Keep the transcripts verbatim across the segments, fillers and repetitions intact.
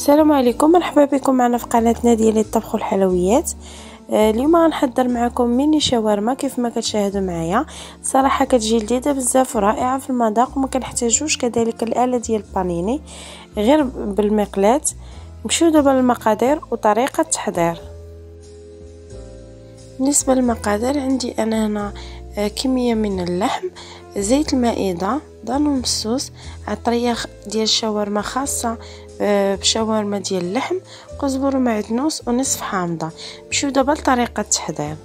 السلام عليكم، مرحبا بكم معنا في قناتنا ديال الطبخ والحلويات. آه اليوم غنحضر معكم ميني شاورما كيف ما كتشاهدوا معايا. صراحه كتجي لذيذه بزاف ورائعه في المذاق، وما كنحتاجوش كذلك الاله ديال البانيني غير بالمقلاة. نمشيو دابا للمقادير وطريقه التحضير. بالنسبه للمقادير عندي انا هنا آه كميه من اللحم، زيت المائده، دانون مسوس، عطريه ديال الشاورما خاصه بشاورما ديال اللحم، قزبر ومعدنوس ونصف حامضه. نمشيو دابا لطريقه التحضير.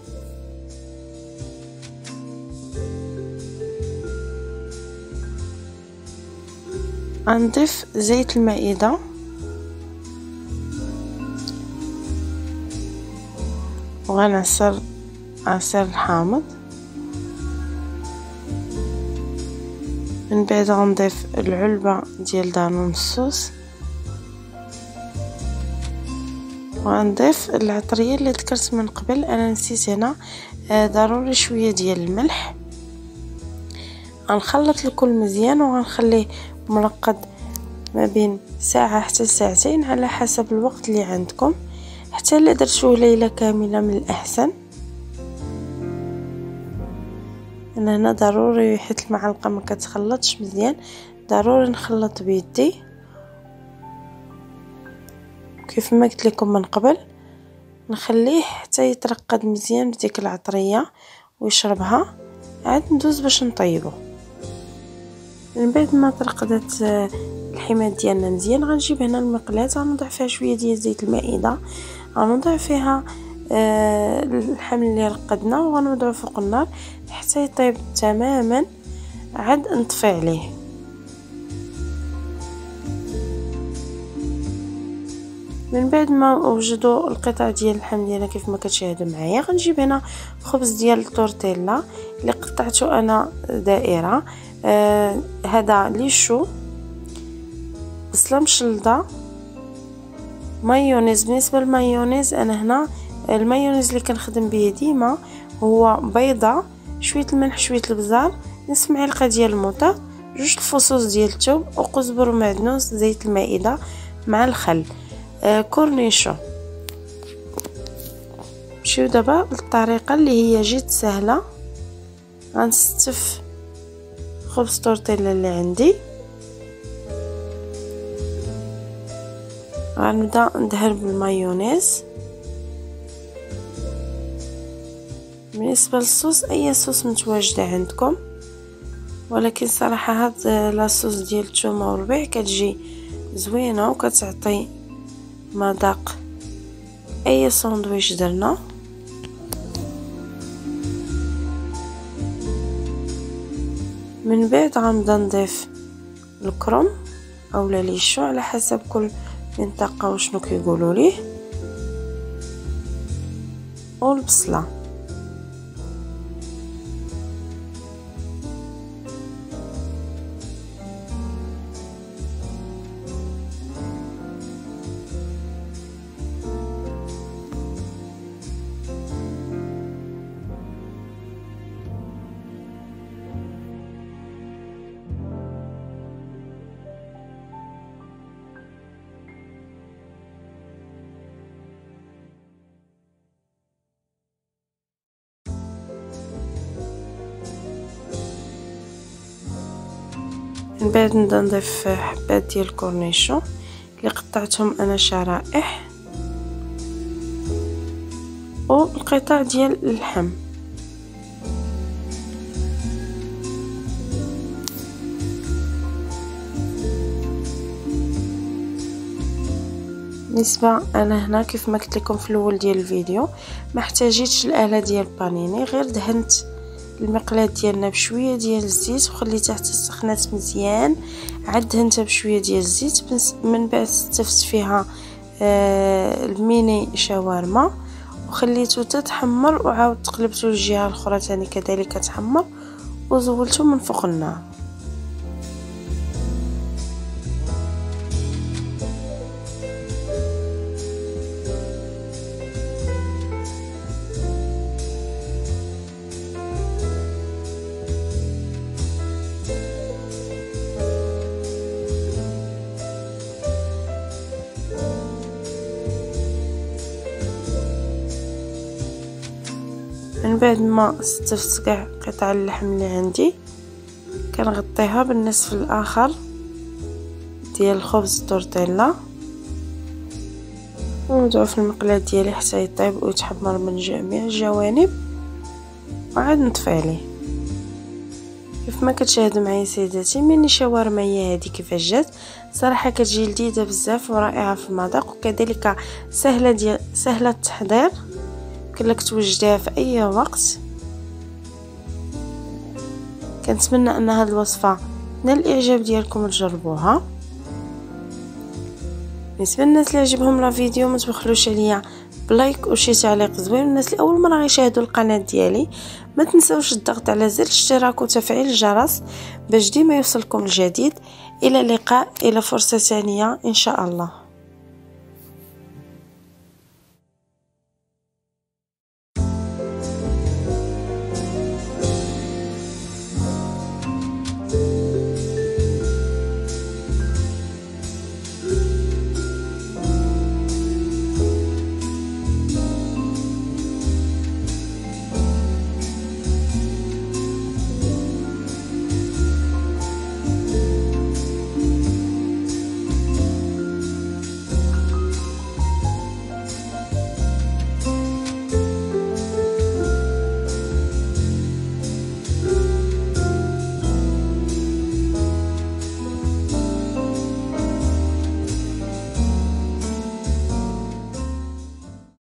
غنضيف زيت المائده وغنعصر عصير الحامض، من بعد غنضيف العلبه ديال دانون مسوس، وغنضيف العطريه اللي ذكرت من قبل. انا نسيت هنا آه ضروري شويه ديال الملح. غنخلط الكل مزيان وغنخليه مرقد ما بين ساعه حتى ساعتين على حسب الوقت اللي عندكم. حتى الا درتوه ليله كامله من الاحسن. انا هنا ضروري حيت المعلقه ما كتخلطش مزيان، ضروري نخلط بيدي كيف ما قلت لكم من قبل. نخليه حتى يترقد مزيان بديك العطريه ويشربها، عاد ندوز باش نطيبه. من بعد ما ترقدت الحماد ديالنا مزيان، غنجيب هنا المقلاة، غنوضع فيها شويه ديال زيت المائده، غنوضع فيها آه اللحم اللي رقدنا، وغنوضعه فوق النار حتى يطيب تماما، عاد نطفي عليه. من بعد ما وجدوا القطع ديال اللحم ديالنا كيف ما كتشاهدوا معايا، غنجيب هنا خبز ديال التورتيلا اللي قطعته انا دائره. آه هذا ليشو، بصله مشلضه، مايونيز. بالنسبه للمايونيز انا هنا المايونيز اللي كنخدم به ديما هو بيضه، شويه الملح، شويه البزار، نصف معلقه ديال الموطه، جوج الفصوص ديال الثوم، وقزبر ومعدنوس، زيت المائده مع الخل، آه كورنيشو. نمشيو دابا للطريقه اللي هي جد سهله. غنستف خبز تورتيلا اللي عندي، غنبدا ندهن بالمايونيز. بالنسبه للصوص اي صوص متواجده عندكم، ولكن صراحه هاد لاصوص ديال الثومه والربيع كتجي زوينه وكتعطي مذاق اي ساندويتش درنا. من بعد غنبدا نضيف الكرم اولا ليشو على حسب كل منطقه وشنو كيقولوا ليه، والبصله. من بعد نبدا نضيف حبات ديال الكورنيشو اللي قطعتهم انا شرائح، والقطع ديال اللحم. بالنسبه انا هنا كيف ما قلت لكم في الاول ديال الفيديو ما احتاجيتش الاله ديال البانيني، غير دهنت المقلاة ديالنا بشويه ديال الزيت وخليتها حتى سخنات مزيان، عاد دهنتها بشويه ديال الزيت. من بعد استفت فيها آه الميني شاورما وخليته تتحمر، وعاود تقلبته للجهه الاخرى ثاني كذلك تحمر، وزولته من فوق النار. بعد ما استفت كاع قطع اللحم اللي عندي كنغطيها بالنصف الاخر ديال الخبز التورتيلا ونوضعو في المقله ديالي حتى يطيب ويتحمر من جميع الجوانب وعاد نطفي عليه. كيف ما كتشاهدوا معايا سيداتي ميني شاورما هي هذه كيفاش جات، صراحه كتجي لذيذه بزاف ورائعه في المذاق وكذلك سهله ديال سهله التحضير، كلك توجديها في اي وقت. كنتمنى ان هذه الوصفه نال الاعجاب ديالكم وتجربوها. بالنسبه للناس اللي عجبهم لا فيديو ما تبخلوش عليا بلايك وشي تعليق زوين. الناس اللي اول مره غيشاهدوا القناه ديالي ما تنساوش الضغط على زر الاشتراك وتفعيل الجرس باش ديما يوصلكم الجديد. الى اللقاء، الى فرصه ثانيه ان شاء الله.